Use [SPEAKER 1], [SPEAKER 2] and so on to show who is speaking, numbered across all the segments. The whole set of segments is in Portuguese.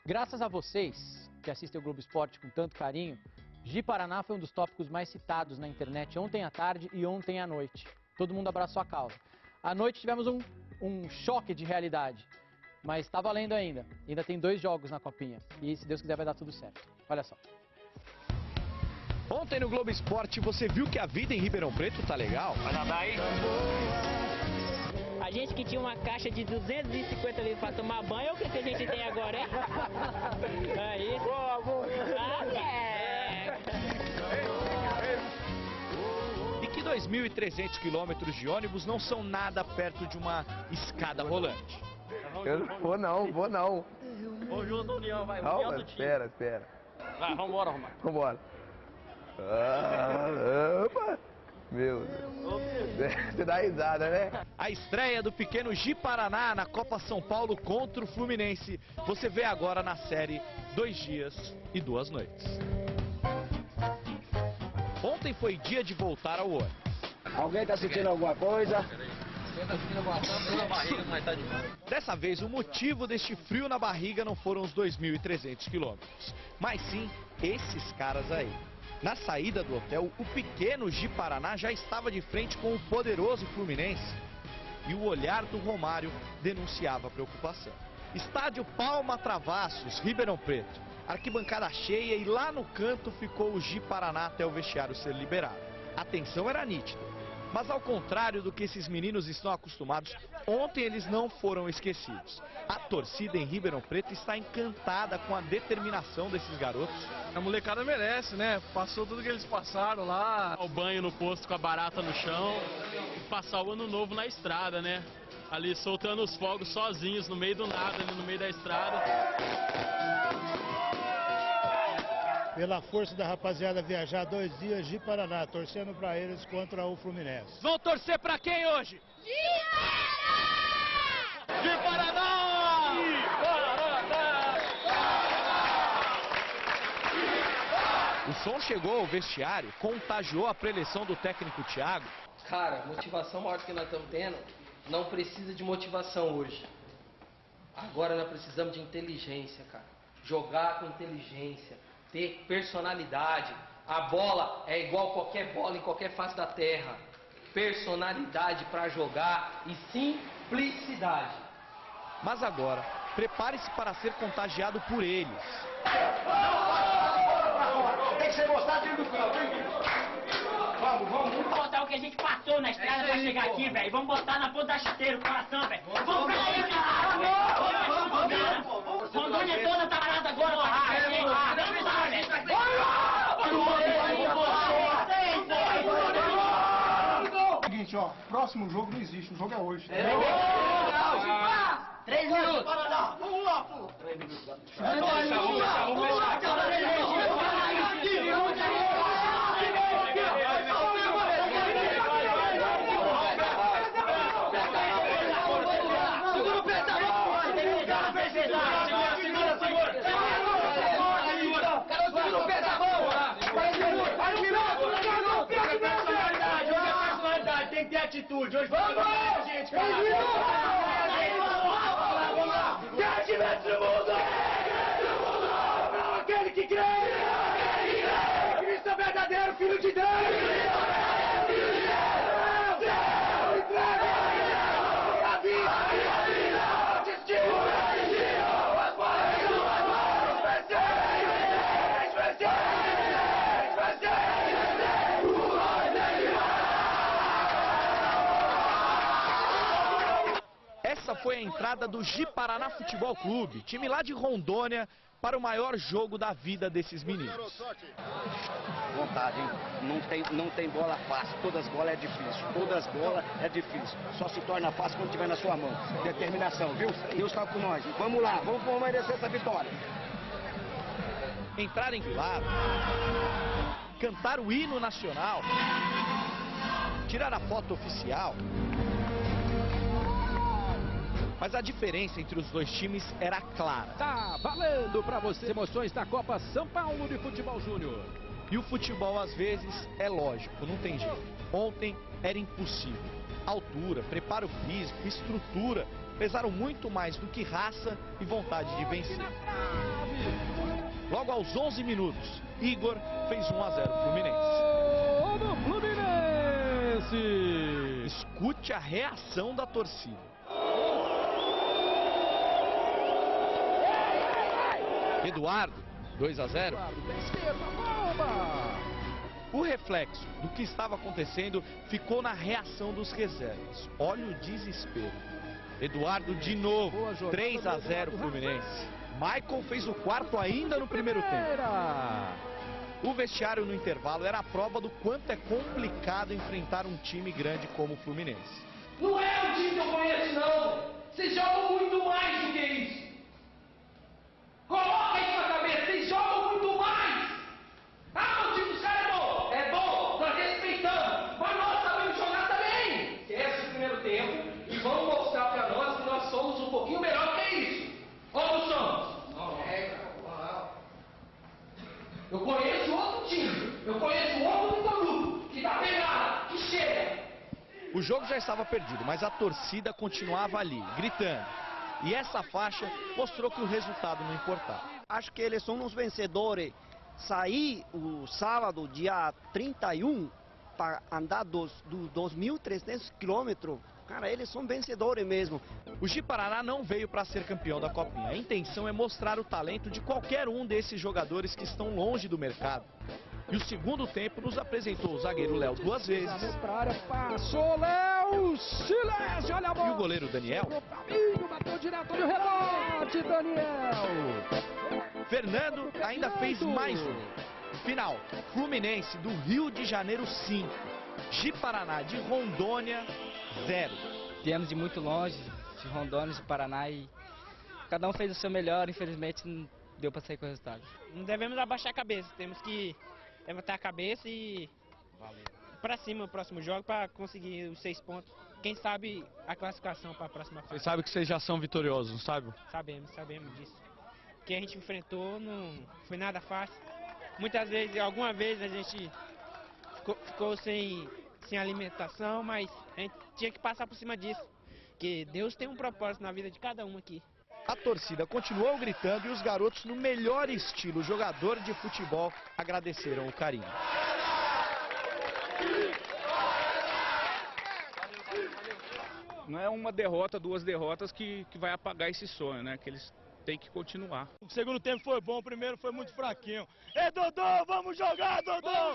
[SPEAKER 1] Graças a vocês que assistem o Globo Esporte com tanto carinho, Gi Paraná foi um dos tópicos mais citados na internet ontem à tarde e ontem à noite. Todo mundo abraçou a causa. À noite tivemos um choque de realidade, mas está valendo ainda. Ainda tem 2 jogos na copinha e se Deus quiser vai dar tudo certo. Olha só.
[SPEAKER 2] Ontem no Globo Esporte você viu que a vida em Ribeirão Preto tá legal?
[SPEAKER 3] Vai nadar aí?
[SPEAKER 4] A gente que tinha uma caixa de 250 litros para tomar banho, o que a gente tem agora, hein? Aí.
[SPEAKER 3] Boa, boa.
[SPEAKER 2] E que 2.300 quilômetros de ônibus não são nada perto de uma escada rolante.
[SPEAKER 5] Eu não vou não.
[SPEAKER 3] Vamos junto, União, vai.
[SPEAKER 5] Calma,
[SPEAKER 3] União do time.
[SPEAKER 5] espera.
[SPEAKER 3] Vai, vambora, Romário.
[SPEAKER 5] Vambora. Opa! Meu Deus. Você dá risada, né?
[SPEAKER 2] A estreia do pequeno Gi Paraná na Copa São Paulo contra o Fluminense. Você vê agora na série 2 dias e 2 noites. Ontem foi dia de voltar ao ônibus.
[SPEAKER 6] Alguém tá sentindo alguma coisa?
[SPEAKER 2] Dessa vez, o motivo deste frio na barriga não foram os 2.300 quilômetros, mas sim esses caras aí. Na saída do hotel, o pequeno Gi Paraná já estava de frente com o poderoso Fluminense. E o olhar do Romário denunciava preocupação. Estádio Palma Travassos, Ribeirão Preto. Arquibancada cheia e lá no canto ficou o Gi Paraná até o vestiário ser liberado. A tensão era nítida. Mas ao contrário do que esses meninos estão acostumados, ontem eles não foram esquecidos. A torcida em Ribeirão Preto está encantada com a determinação desses garotos.
[SPEAKER 7] A molecada merece, né? Passou tudo que eles passaram lá.
[SPEAKER 8] O banho no posto com a barata no chão e passar o ano novo na estrada, né? Ali soltando os fogos sozinhos no meio do nada, ali no meio da estrada.
[SPEAKER 9] Pela força da rapaziada viajar 2 dias de Paraná, torcendo para eles contra o Fluminense.
[SPEAKER 2] Vão torcer para quem hoje? Gi Paraná! O som chegou ao vestiário, contagiou a preleção do técnico Thiago.
[SPEAKER 10] Cara, motivação maior que nós estamos tendo, não precisa de motivação hoje. Agora nós precisamos de inteligência, cara. Jogar com inteligência. Ter personalidade. A bola é igual qualquer bola em qualquer face da terra. Personalidade para jogar e simplicidade.
[SPEAKER 2] Mas agora, prepare-se para ser contagiado por eles.
[SPEAKER 3] Tem que ser mostrado dentro do campo, hein?
[SPEAKER 4] Vamos botar o que a gente passou na estrada pra chegar aqui, velho. Vamos botar na ponta da chuteira o coração, velho. Vamos pra aí, cara! Rondônia toda tá parada agora,
[SPEAKER 9] Seguinte, ó, próximo jogo não existe, o jogo é hoje.
[SPEAKER 4] 3 minutos.
[SPEAKER 3] Vamos lá, pô. 3 minutos. Segura o pé, tá bom? Segura o pé, tá bom? Tem que ter atitude. Hoje vamos lá, gente, cara. Vamos lá. 10 metros no mundo. Aquele que crê. Cristo é verdadeiro, filho de Deus. Deus entrega a vida. Destino. As palavras.
[SPEAKER 2] Essa foi a entrada do Gi Paraná Futebol Clube, time lá de Rondônia, para o maior jogo da vida desses meninos.
[SPEAKER 6] Vontade, hein? Não tem bola fácil, todas as bolas é difícil, Só se torna fácil quando tiver na sua mão. Determinação, viu? Deus está com nós. Vamos lá, vamos merecer essa vitória.
[SPEAKER 2] Entrar em lado, cantar o hino nacional, tirar a foto oficial. Mas a diferença entre os dois times era clara.
[SPEAKER 11] Tá valendo pra você emoções da Copa São Paulo de Futebol Júnior.
[SPEAKER 2] E o futebol, às vezes, é lógico, não tem jeito. Ontem era impossível. Altura, preparo físico, estrutura pesaram muito mais do que raça e vontade de vencer. Logo aos 11 minutos, Igor fez 1 a 0 Fluminense.
[SPEAKER 11] Gol do Fluminense!
[SPEAKER 2] Escute a reação da torcida. Eduardo, 2 a 0. O reflexo do que estava acontecendo ficou na reação dos reservas. Olha o desespero. Eduardo de novo, 3 a 0 Fluminense. Michael fez o 4º ainda no primeiro tempo. O vestiário no intervalo era a prova do quanto é complicado enfrentar um time grande como o Fluminense.
[SPEAKER 3] Não é o time que eu conheço, não. Vocês jogam muito mais do que isso. Coloca isso na cabeça, vocês jogam muito mais. Ah, o time dos caras é bom, nós respeitamos, mas nós sabemos jogar também. Esquece o primeiro tempo e vamos mostrar pra nós que nós somos um pouquinho melhor que isso. Ou não somos? Não. Eu conheço outro time, eu conheço outro produto, que tá pegado, que chega.
[SPEAKER 2] O jogo já estava perdido, mas a torcida continuava ali, gritando. E essa faixa mostrou que o resultado não importava.
[SPEAKER 6] Acho que eles são os vencedores. Sair o sábado, dia 31, para andar dos 2.300 quilômetros, cara, eles são vencedores mesmo.
[SPEAKER 2] O Ji-Paraná não veio para ser campeão da Copinha. A intenção é mostrar o talento de qualquer um desses jogadores que estão longe do mercado. E o segundo tempo nos apresentou o zagueiro Léo 2 vezes.
[SPEAKER 11] Passou Léo, silêncio, olha a bola.
[SPEAKER 2] E o goleiro Daniel.
[SPEAKER 11] No caminho, bateu direto no rebote, Daniel.
[SPEAKER 2] Fernando ainda fez mais um. Final, Fluminense do Rio de Janeiro 5. Ji-Paraná de Rondônia 0.
[SPEAKER 12] Viemos de muito longe, de Rondônia, de Paraná, e cada um fez o seu melhor, infelizmente não deu para sair com o resultado.
[SPEAKER 13] Não devemos abaixar a cabeça, temos que levantar a cabeça e para cima no próximo jogo para conseguir os 6 pontos. Quem sabe a classificação para a próxima fase.
[SPEAKER 8] Vocês sabem que vocês já são vitoriosos, não sabe?
[SPEAKER 13] Sabemos disso. O que a gente enfrentou não foi nada fácil. Muitas vezes, alguma vez a gente ficou sem alimentação, mas a gente tinha que passar por cima disso. Porque Deus tem um propósito na vida de cada um aqui.
[SPEAKER 2] A torcida continuou gritando e os garotos, no melhor estilo jogador de futebol, agradeceram o carinho.
[SPEAKER 14] Não é uma derrota, 2 derrotas que vai apagar esse sonho, né? Que eles têm que continuar.
[SPEAKER 9] O segundo tempo foi bom, o primeiro foi muito fraquinho. Ei, Dodô, vamos jogar, Dodô!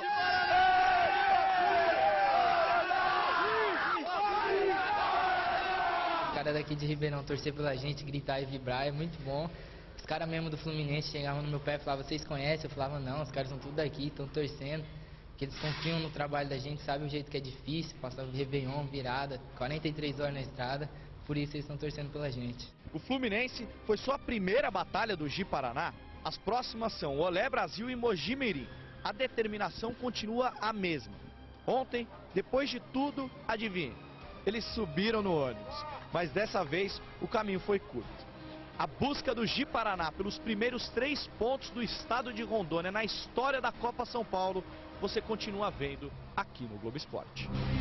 [SPEAKER 12] Os caras daqui de Ribeirão torcer pela gente, gritar e vibrar é muito bom. Os caras mesmo do Fluminense chegavam no meu pé e falavam, vocês conhecem? Eu falava, não, os caras são tudo daqui, estão torcendo. Porque eles confiam no trabalho da gente, sabem o jeito que é difícil, passar o Réveillon, virada, 43 horas na estrada, por isso eles estão torcendo pela gente.
[SPEAKER 2] O Fluminense foi só a primeira batalha do Ji-Paraná. As próximas são Olé Brasil e Mogi Mirim. A determinação continua a mesma. Ontem, depois de tudo, adivinhe, eles subiram no ônibus. Mas dessa vez, o caminho foi curto. A busca do Ji-Paraná pelos primeiros 3 pontos do estado de Rondônia na história da Copa São Paulo, você continua vendo aqui no Globo Esporte.